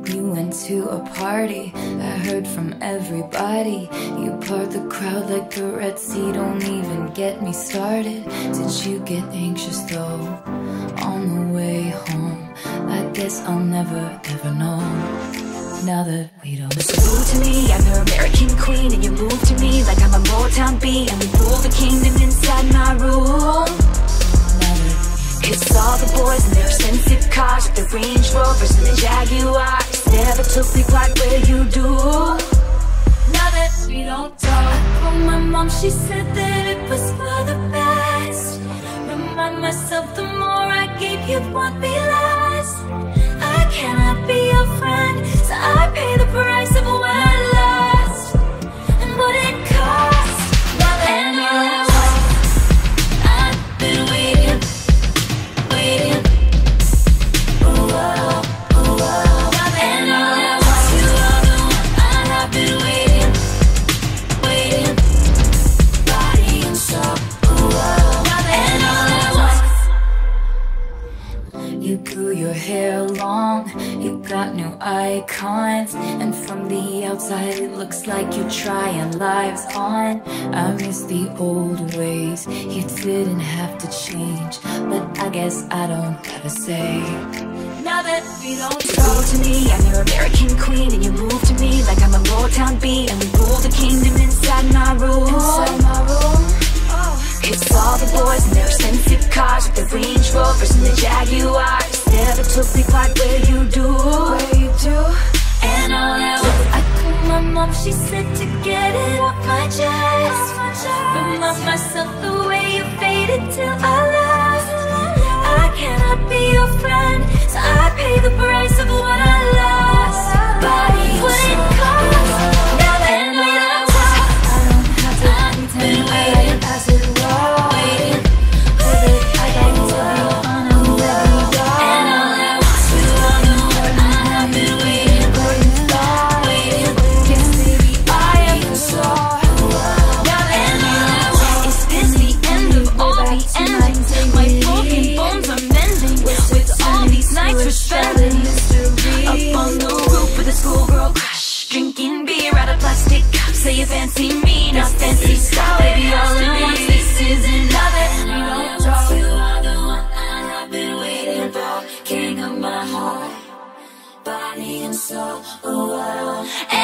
You went to a party, I heard from everybody. You part the crowd like a Red Sea, don't even get me started. Did you get anxious though, on the way home? I guess I'll never ever know, now that we don't. Listen to me, I'm your American queen, and you move to me like I'm a Motown beat, and we rule the kingdom inside my room. It's all the boys in their expensive cars, with the Range Rovers and the Jaguars. Never took me quite where you do. Now that we don't talk, I called my mom, she said that it was for the best. Remind myself the more I gave, you'd want me less. I cannot be your friend, so I pay the price of what I lost and what it cost. Now that I've been waiting. You grew your hair long, you got new icons, and from the outside it looks like you're trying lives on. I miss the old ways, you didn't have to change, but I guess I don't have a say. Now that we don't talk to me, I'm your American queen, and you move to me like I'm a Motown beat, and we rule the kingdom inside my room. It's all the boys in their expensive cars, with the Range Rovers and the Jaguars. Never took me quite where you do. And all that was, I called my mom, she said to get it off my chest. Remind myself the way you faded till I left. I cannot be your friend, so I pay the price of what I lost. Body, what it cost. Now that we don't talk, I don't have to pretend waiting. Pass it raw, waiting. With it, I got to be on a level. And all that was you all know I have been waiting. Waiting, yes baby, I am so. Now and all that was, is this the end of all the endings? My broken bones are mending with all these nights we're spending up on the roof with a schoolgirl crush, drinking beer out of plastic cups. Say you fancy me, not fancy style, baby. All at once, this isn't love it. You don't talk. You are the one I have been waiting for, king of my heart, body and soul. Oh,